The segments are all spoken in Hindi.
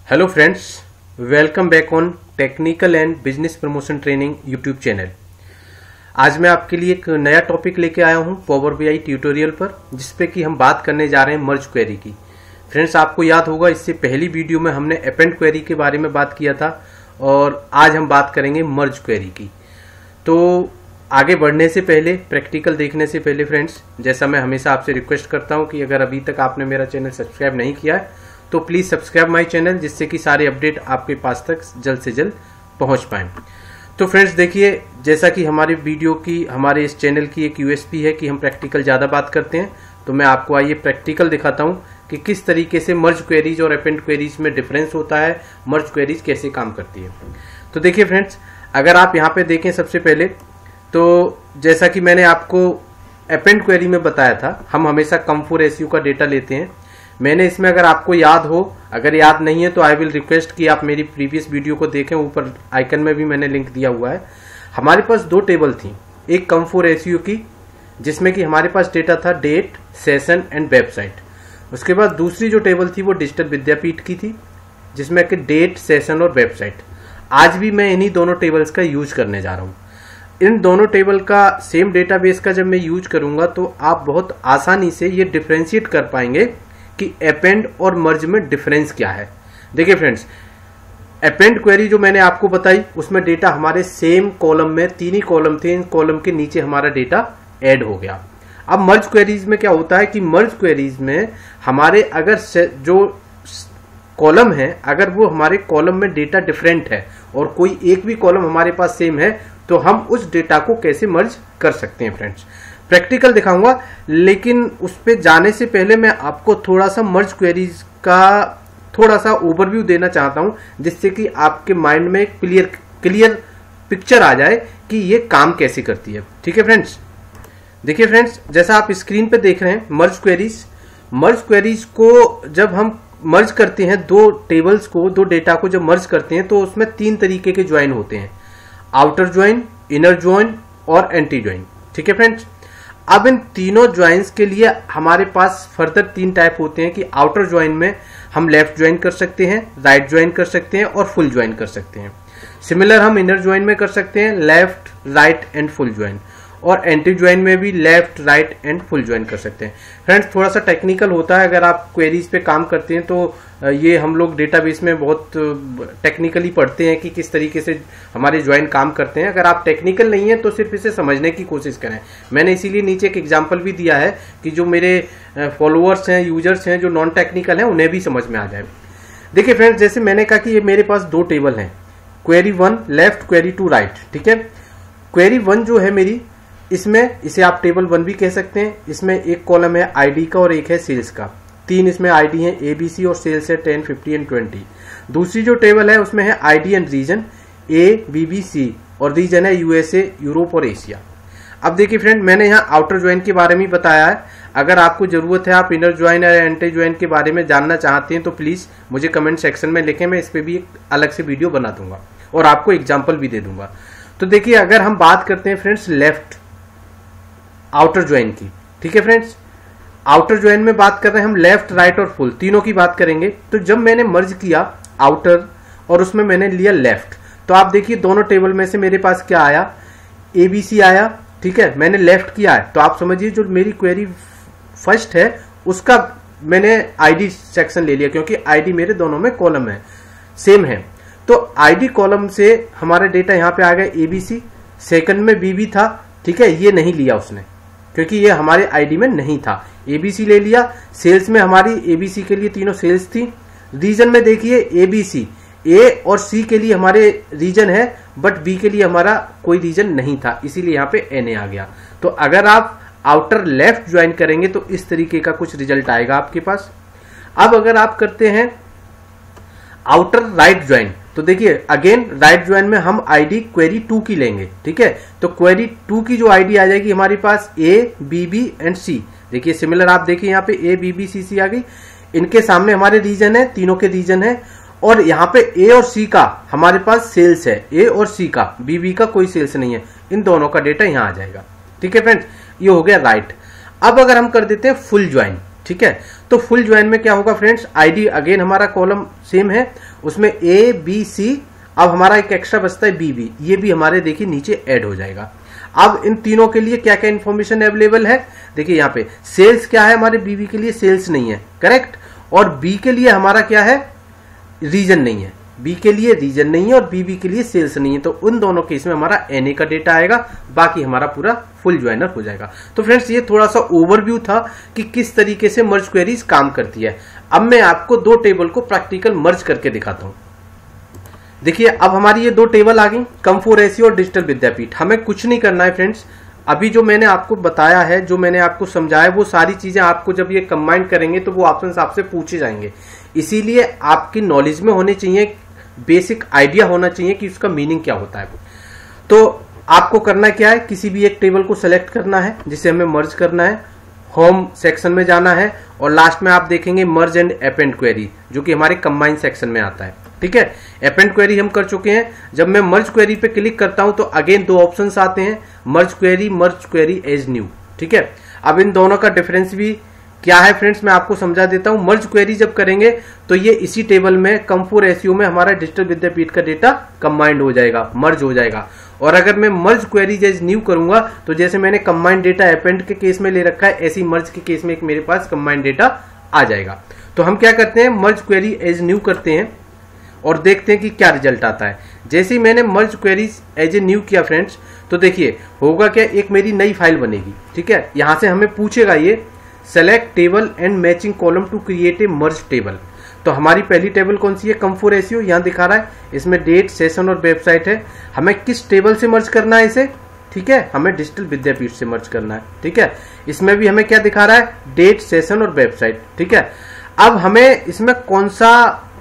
Hello friends, welcome back on technical and business promotion training YouTube channel. आज मैं आपके लिए एक नया टॉपिक लेके आया हूं पावर बीआई ट्यूटोरियल पर, जिसपे कि हम बात करने जा रहे हैं मर्ज क्वेरी की। फ्रेंड्स, आपको याद होगा इससे पहली वीडियो में हमने अपेंड क्वेरी के बारे में बात किया था और आज हम बात करेंगे मर्ज क्वेरी की। तो आगे बढ़ने से पहले, प्रैक्टिकल देखने से पहले फ्रेंड्स, जैसा मैं हमेशा आपसे रिक्वेस्ट करता हूं कि अगर अभी तक आपने मेरा चैनल सब्सक्राइब नहीं किया है तो प्लीज सब्सक्राइब माय चैनल, जिससे कि सारे अपडेट आपके पास तक जल्द से जल्द पहुंच पाए। तो फ्रेंड्स देखिए, जैसा कि हमारे वीडियो की, हमारे इस चैनल की एक यूएसपी है कि हम प्रैक्टिकल ज्यादा बात करते हैं, तो मैं आपको आइए प्रैक्टिकल दिखाता हूं कि किस तरीके से मर्ज क्वेरीज और अपेंड क्वेरीज में डिफरेंस होता है, मर्ज क्वेरीज कैसे काम करती है। तो देखिए फ्रेंड्स, अगर आप यहाँ पे देखें सबसे पहले, तो जैसा कि मैंने आपको अपेंड क्वेरी में बताया था, हम हमेशा कम4 एसयू का डेटा लेते हैं। मैंने इसमें, अगर आपको याद हो, अगर याद नहीं है तो आई विल रिक्वेस्ट कि आप मेरी प्रीवियस वीडियो को देखें, ऊपर आइकन में भी मैंने लिंक दिया हुआ है। हमारे पास दो टेबल थी, एक कम4 एसयू की जिसमें कि हमारे पास डेटा था डेट, सेशन एंड वेबसाइट। उसके बाद दूसरी जो टेबल थी वो डिजिटल विद्यापीठ की थी, जिसमें कि डेट, सेशन और वेबसाइट। आज भी मैं इन्हीं दोनों टेबल्स का यूज करने जा रहा हूँ। इन दोनों टेबल का, सेम डेटाबेस का जब मैं यूज करूंगा तो आप बहुत आसानी से ये डिफरेंशिएट कर पाएंगे कि अपेंड और मर्ज में डिफरेंस क्या है। देखिए फ्रेंड्स, अपेंड क्वेरी जो मैंने आपको बताई, उसमें डेटा हमारे सेम कॉलम में, तीन ही कॉलम थे, इन कॉलम के नीचे हमारा डेटा ऐड हो गया। अब मर्ज क्वेरीज में क्या होता है कि मर्ज क्वेरीज में हमारे अगर जो कॉलम है, अगर वो हमारे कॉलम में डेटा डिफरेंट है और कोई एक भी कॉलम हमारे पास सेम है, तो हम उस डेटा को कैसे मर्ज कर सकते हैं। फ्रेंड्स, प्रैक्टिकल दिखाऊंगा, लेकिन उस पे जाने से पहले मैं आपको थोड़ा सा मर्ज क्वेरीज का थोड़ा सा ओवरव्यू देना चाहता हूं, जिससे कि आपके माइंड में एक क्लियर पिक्चर आ जाए कि ये काम कैसे करती है। ठीक है फ्रेंड्स, देखिए फ्रेंड्स, जैसा आप स्क्रीन पे देख रहे हैं मर्ज क्वेरीज को जब हम मर्ज करते हैं, दो टेबल्स को, दो डेटा को जब मर्ज करते हैं तो उसमें तीन तरीके के ज्वाइन होते हैं, आउटर ज्वाइन, इनर ज्वाइन और एंटी ज्वाइन। ठीक है फ्रेंड्स, अब इन तीनों ज्वाइंस के लिए हमारे पास फर्दर तीन टाइप होते हैं कि आउटर ज्वाइन में हम लेफ्ट ज्वाइन कर सकते हैं, राइट ज्वाइन कर सकते हैं और फुल ज्वाइन कर सकते हैं। सिमिलर हम इनर ज्वाइन में कर सकते हैं, left, right and full join, और एंटी ज्वाइन में भी left, right and full join कर सकते हैं। फ्रेंड्स, थोड़ा सा टेक्निकल होता है, अगर आप क्वेरीज पे काम करते हैं तो ये हम लोग डेटाबेस में बहुत टेक्निकली पढ़ते हैं कि किस तरीके से हमारे ज्वाइन काम करते हैं। अगर आप टेक्निकल नहीं है तो सिर्फ इसे समझने की कोशिश करें। मैंने इसीलिए नीचे एक एग्जांपल भी दिया है कि जो मेरे फॉलोअर्स हैं, यूजर्स हैं जो नॉन टेक्निकल हैं, उन्हें भी समझ में आ जाए। देखिए फ्रेंड्स, जैसे मैंने कहा कि ये मेरे पास दो टेबल हैं, क्वेरी 1 लेफ्ट, क्वेरी 2 राइट। ठीक है, क्वेरी 1 जो है मेरी, इसमें, इसे आप टेबल 1 भी कह सकते हैं। इसमें एक कॉलम है आईडी का और एक है सेल्स का। तीन इसमें आईडी है, एबीसी, और सेल्स है 10, 50 एंड 20। दूसरी जो टेबल है उसमें है ID and region, A, BB, C, और रीजन है यूएसए, यूरोप और एशिया। अब देखिए फ्रेंड, मैंने यहाँ आउटर ज्वाइन के बारे में बताया है। अगर आपको जरूरत है, आप इनर ज्वाइन या एंटी ज्वाइन के बारे में जानना चाहते हैं, तो प्लीज मुझे कमेंट सेक्शन में लिखें, मैं इस पे भी एक अलग से वीडियो बना दूंगा और आपको एग्जाम्पल भी दे दूंगा। तो देखिए, अगर हम बात करते हैं फ्रेंड्स लेफ्ट आउटर ज्वाइन की, ठीक है फ्रेंड्स, आउटर ज्वाइन में बात कर रहे हैं हम लेफ्ट, राइट और फुल, तीनों की बात करेंगे। तो जब मैंने मर्ज किया आउटर और उसमें मैंने लिया लेफ्ट, तो आप देखिए दोनों टेबल में से मेरे पास क्या आया, एबीसी आया। ठीक है, मैंने लेफ्ट किया है, तो आप समझिए जो मेरी क्वेरी फर्स्ट है उसका मैंने आईडी सेक्शन ले लिया, क्योंकि आईडी मेरे दोनों में कॉलम है, सेम है। तो आईडी कॉलम से हमारा डेटा यहाँ पे आ गया एबीसी, सेकंड में बीबी था। ठीक है, ये नहीं लिया उसने क्योंकि ये हमारे आईडी में नहीं था, एबीसी ले लिया। सेल्स में हमारी एबीसी के लिए तीनों सेल्स थी। रीजन में देखिए एबीसी, ए और सी के लिए हमारे रीजन है, बट बी के लिए हमारा कोई रीजन नहीं था, इसीलिए यहाँ पे एनए आ गया। तो अगर आप आउटर लेफ्ट ज्वाइन करेंगे तो इस तरीके का कुछ रिजल्ट आएगा आपके पास। अब अगर आप करते हैं आउटर राइट ज्वाइन, तो देखिए अगेन राइट ज्वाइन में हम आईडी क्वेरी 2 की लेंगे। ठीक है, तो क्वेरी 2 की जो आईडी आ जाएगी हमारे पास ए, बीबी एंड सी। देखिए सिमिलर, आप देखिए यहाँ पे ए, बीबी, सी आ गई। इनके सामने हमारे रीजन है, तीनों के रीजन है, और यहाँ पे ए और सी का हमारे पास सेल्स है, ए और सी का, बीबी का कोई सेल्स नहीं है। इन दोनों का डेटा यहाँ आ जाएगा। ठीक है फ्रेंड्स, ये हो गया राइट। अब अगर हम कर देते हैं फुल ज्वाइन, ठीक है। तो फुल ज्वाइन में क्या होगा फ्रेंड्स, आईडी अगेन हमारा कॉलम सेम है, उसमें ए बी सी, अब हमारा एक एक्स्ट्रा बचता है बी बी, ये भी हमारे देखिए नीचे ऐड हो जाएगा। अब इन तीनों के लिए क्या क्या इंफॉर्मेशन अवेलेबल है, देखिए यहाँ पे सेल्स क्या है, हमारे बीबी के लिए सेल्स नहीं है, करेक्ट, और बी के लिए हमारा क्या है, रीजन नहीं है, बी के लिए रीजन नहीं है और बीबी के लिए सेल्स नहीं है। तो उन दोनों केस में हमारा एनए का डेटा आएगा, बाकी हमारा पूरा फुल ज्वाइनर हो जाएगा। तो फ्रेंड्स ये थोड़ा सा ओवरव्यू था कि किस तरीके से मर्ज क्वेरीज काम करती है। अब मैं आपको दो टेबल को प्रैक्टिकल मर्ज करके दिखाता हूं। देखिए अब हमारी ये दो टेबल आ गई, कम4 एसईओ और डिजिटल विद्यापीठ। हमें कुछ नहीं करना है फ्रेंड्स, अभी जो मैंने आपको बताया है, जो मैंने आपको समझाया, वो सारी चीजें आपको जब ये कंबाइन करेंगे तो वो ऑप्शंस आपसे पूछे जाएंगे। इसीलिए आपकी नॉलेज में होने चाहिए, बेसिक आइडिया होना चाहिए कि उसका मीनिंग क्या होता है। तो आपको करना क्या है, किसी भी एक टेबल को सेलेक्ट करना है जिसे हमें मर्ज करना है, होम सेक्शन में जाना है और लास्ट में आप देखेंगे मर्ज एंड अपेंड क्वेरी, जो कि हमारे कंबाइन सेक्शन में आता है। ठीक है, अपेंड क्वेरी हम कर चुके हैं। जब मैं मर्ज क्वेरी पे क्लिक करता हूं तो अगेन दो ऑप्शंस आते हैं, मर्ज क्वेरी एज न्यू। ठीक है, अब इन दोनों का डिफरेंस भी क्या है फ्रेंड्स मैं आपको समझा देता हूं। मर्ज क्वेरी जब करेंगे तो ये इसी टेबल में कम4 एसईओ में हमारा डिजिटल विद्यापीठ का डेटा कंबाइंड हो जाएगा, मर्ज हो जाएगा। और अगर मैं मर्ज क्वेरी एज न्यू करूंगा तो जैसे मैंने कंबाइंड डेटा अपेंड के केस में ले रखा है, ऐसी मर्ज के केस में एक मेरे पास कंबाइंड डेटा आ जाएगा। तो हम क्या करते हैं, मर्ज क्वेरी एज न्यू करते हैं और देखते हैं कि क्या रिजल्ट आता है। जैसे ही मैंने merge queries as a new किया फ्रेंड्स, तो देखिए होगा क्या, एक मेरी नई फाइल बनेगी। ठीक है, यहां से हमें पूछेगा ये select table and matching column to create a merge table. तो हमारी पहली टेबल कौन सी है, कम4 एसईओ, यहां दिखा रहा है, इसमें डेट, सेशन और वेबसाइट है। हमें किस टेबल से मर्ज करना है इसे, ठीक है, हमें डिजिटल विद्यापीठ से मर्ज करना है। ठीक है, इसमें भी हमें क्या दिखा रहा है, डेट, सेशन और वेबसाइट। ठीक है, अब हमें इसमें कौन सा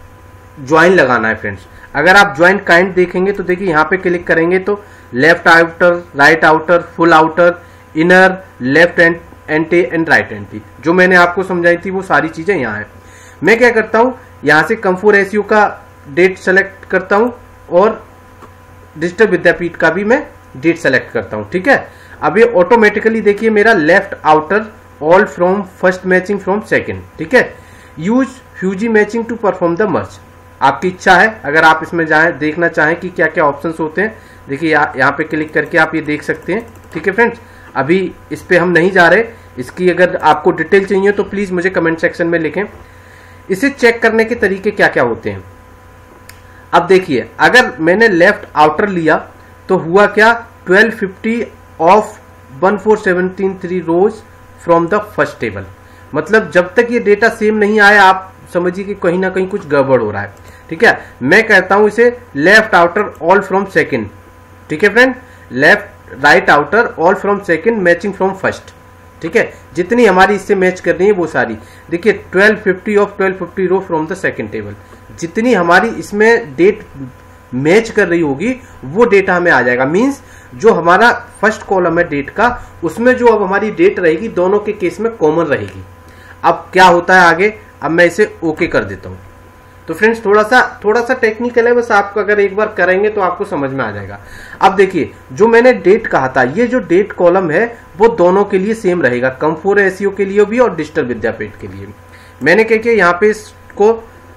ज्वाइन लगाना है फ्रेंड्स। अगर आप ज्वाइन काइंड देखेंगे तो देखिए यहाँ पे क्लिक करेंगे तो left outer, right outer, full outer, inner, left anti and right anti, जो मैंने आपको समझाई थी वो सारी चीजें यहाँ है। मैं क्या करता हूँ, यहाँ से कम4 एसईओ का डेट सेलेक्ट करता हूँ और डिजिटल विद्यापीठ का भी मैं डेट सेलेक्ट करता हूँ। ठीक है, अब ये ऑटोमेटिकली देखिए मेरा left outer all from first matching from second. ठीक है, use fuzzy matching to perform the merge, आपकी इच्छा है अगर आप इसमें जाएं, देखना चाहें कि क्या क्या ऑप्शंस होते हैं। देखिए यहाँ पे क्लिक करके आप ये देख सकते हैं। ठीक है फ्रेंड्स, अभी इस पे हम नहीं जा रहे, इसकी अगर आपको डिटेल चाहिए तो प्लीज मुझे कमेंट सेक्शन में लिखें। इसे चेक करने के तरीके क्या क्या होते हैं। अब देखिए अगर मैंने लेफ्ट आउटर लिया तो हुआ क्या, 1250 of 14773 rows from the first table. मतलब जब तक ये डेटा सेम नहीं आया आप समझिए कि कहीं ना कहीं कुछ गड़बड़ हो रहा है। ठीक है, मैं कहता हूं इसे left outer all from second. ठीक है friend, left right outer all from second matching from first. ठीक है, जितनी हमारी इससे मैच करनी है वो सारी। देखिए 1250 of 1250 row from the second table, जितनी हमारी इसमें डेट मैच कर रही होगी वो डेटा हमें आ जाएगा। मींस जो हमारा फर्स्ट कॉलम है डेट का, उसमें जो अब हमारी डेट रहेगी दोनों के केस में कॉमन रहेगी। अब क्या होता है आगे, अब मैं इसे ओके कर देता हूं। तो फ्रेंड्स थोड़ा सा टेक्निकल है, बस आपको अगर एक बार करेंगे तो आपको समझ में आ जाएगा। अब देखिए जो मैंने डेट कहा था, ये जो डेट कॉलम है वो दोनों के लिए सेम रहेगा, कम4 एसईओ के लिए भी और डिजिटल विद्यापीठ के लिए। मैंने क्या किया, यहाँ पे इसको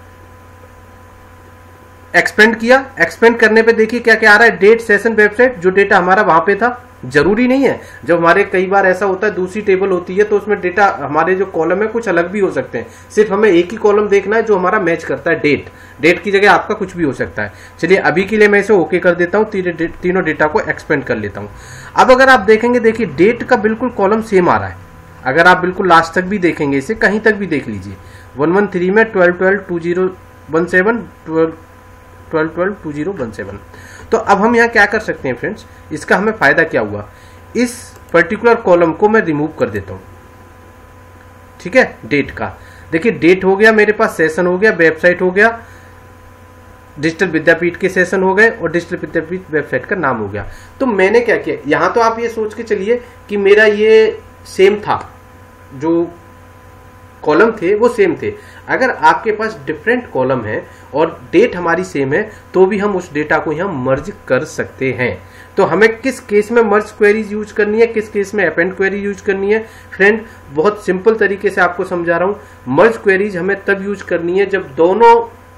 एक्सपेंड किया। एक्सपेंड करने पे देखिए क्या क्या आ रहा है, डेट, सेशन, वेबसाइट, जो डेटा हमारा वहां पे था। जरूरी नहीं है, जब हमारे कई बार ऐसा होता है दूसरी टेबल होती है तो उसमें डेटा हमारे जो कॉलम है कुछ अलग भी हो सकते हैं। सिर्फ हमें एक ही कॉलम देखना है जो हमारा मैच करता है, डेट की जगह आपका कुछ भी हो सकता है। चलिए अभी के लिए मैं इसे ओके कर देता हूँ, तीनों डेटा को एक्सपेंड कर लेता हूँ। अब अगर आप देखेंगे, देखिए डेट का बिल्कुल कॉलम सेम आ रहा है। अगर आप बिल्कुल लास्ट तक भी देखेंगे, इसे कहीं तक भी देख लीजिए, 113 में 12/12/2017 12/12/2017। तो अब हम यहाँ क्या कर सकते हैं फ्रेंड्स, इसका हमें फायदा क्या हुआ, इस पर्टिकुलर कॉलम को मैं रिमूव कर देता हूं। ठीक है, डेट का देखिए डेट हो गया मेरे पास, सेशन हो गया, वेबसाइट हो गया, डिजिटल विद्यापीठ के सेशन हो गए और डिजिटल विद्यापीठ वेबसाइट का नाम हो गया। तो मैंने क्या किया, यहां तो आप ये सोच के चलिए कि मेरा ये सेम था, जो कॉलम थे वो सेम थे। अगर आपके पास डिफरेंट कॉलम है और डेट हमारी सेम है तो भी हम उस डेटा को यहाँ मर्ज कर सकते हैं। तो हमें किस केस में मर्ज क्वेरीज यूज करनी है, किस केस में अपेंड क्वेरी यूज करनी है। फ्रेंड बहुत सिंपल तरीके से आपको समझा रहा हूं। मर्ज क्वेरीज हमें तब यूज करनी है जब दोनों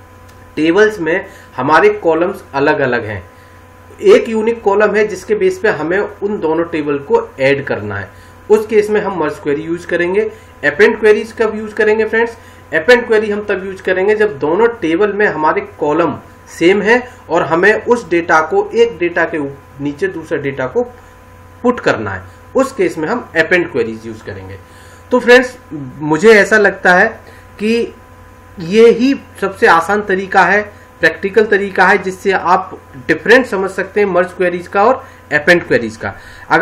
टेबल्स में हमारे कॉलम्स अलग अलग हैं। एक यूनिक कॉलम है जिसके बेस पे हमें उन दोनों टेबल को ऐड करना है, उस केस में हम मर्ज क्वेरी यूज करेंगे। अपेंड क्वेरीज कब यूज करेंगे फ्रेंड्स? अपेंड क्वेरी हम तब यूज करेंगे जब दोनों टेबल में हमारे कॉलम सेम है और हमें उस डेटा को एक डेटा के नीचे दूसरा डेटा को पुट करना है, उस केस में हम अपेंड क्वेरीज यूज करेंगे। तो फ्रेंड्स मुझे ऐसा लगता है कि ये ही सबसे आसान तरीका है, प्रैक्टिकल तरीका है जिससे आप डिफरेंट समझ सकते हैं मर्ज क्वेरीज का और अपेंड क्वेरीज का।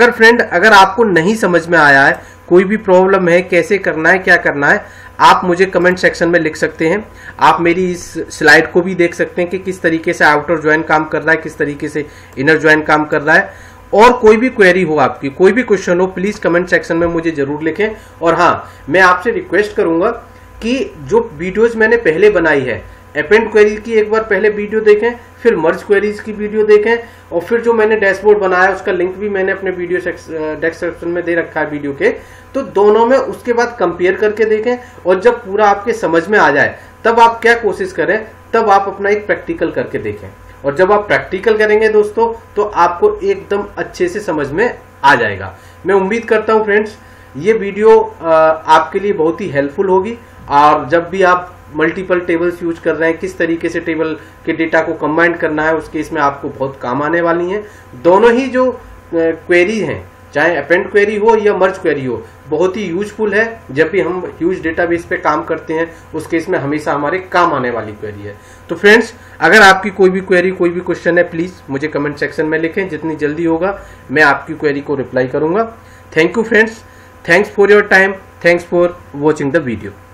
अगर आपको नहीं समझ में आया है, कोई भी प्रॉब्लम है, कैसे करना है, क्या करना है, आप मुझे कमेंट सेक्शन में लिख सकते हैं। आप मेरी इस स्लाइड को भी देख सकते हैं कि किस तरीके से आउटर ज्वाइन काम कर रहा है, किस तरीके से इनर ज्वाइन काम कर रहा है। और कोई भी क्वेरी हो आपकी, कोई भी क्वेश्चन हो, प्लीज कमेंट सेक्शन में मुझे जरूर लिखें। और हाँ, मैं आपसे रिक्वेस्ट करूंगा कि जो वीडियोज मैंने पहले बनाई है, अपेंड क्वेरी की एक बार पहले वीडियो देखें, फिर मर्ज क्वेरीज की वीडियो देखें, और फिर जो मैंने डैशबोर्ड बनाया उसका लिंक भी मैंने अपने वीडियो डिस्क्रिप्शन में दे रखा है वीडियो के। तो दोनों में उसके बाद कंपेयर करके देखें, और जब पूरा आपके समझ में आ जाए तब आप क्या कोशिश करें, तब आप अपना एक प्रैक्टिकल करके देखें। और जब आप प्रैक्टिकल करेंगे दोस्तों तो आपको एकदम अच्छे से समझ में आ जाएगा। मैं उम्मीद करता हूं फ्रेंड्स ये वीडियो आपके लिए बहुत ही हेल्पफुल होगी। और जब भी आप मल्टीपल टेबल्स यूज कर रहे हैं, किस तरीके से टेबल के डेटा को कंबाइन करना है, उसके इसमें आपको बहुत काम आने वाली हैं। दोनों ही जो क्वेरी हैं, चाहे अपेंड क्वेरी हो या मर्ज क्वेरी हो, बहुत ही यूजफुल है। जब भी हम ह्यूज डेटाबेस पे काम करते हैं उस केस में हमेशा हमारे काम आने वाली क्वेरी है। तो फ्रेंड्स अगर आपकी कोई भी क्वेरी, कोई भी क्वेश्चन है, प्लीज मुझे कमेंट सेक्शन में लिखें। जितनी जल्दी होगा मैं आपकी क्वेरी को रिप्लाई करूंगा। Thank you friends, thanks for your time, thanks for watching the video.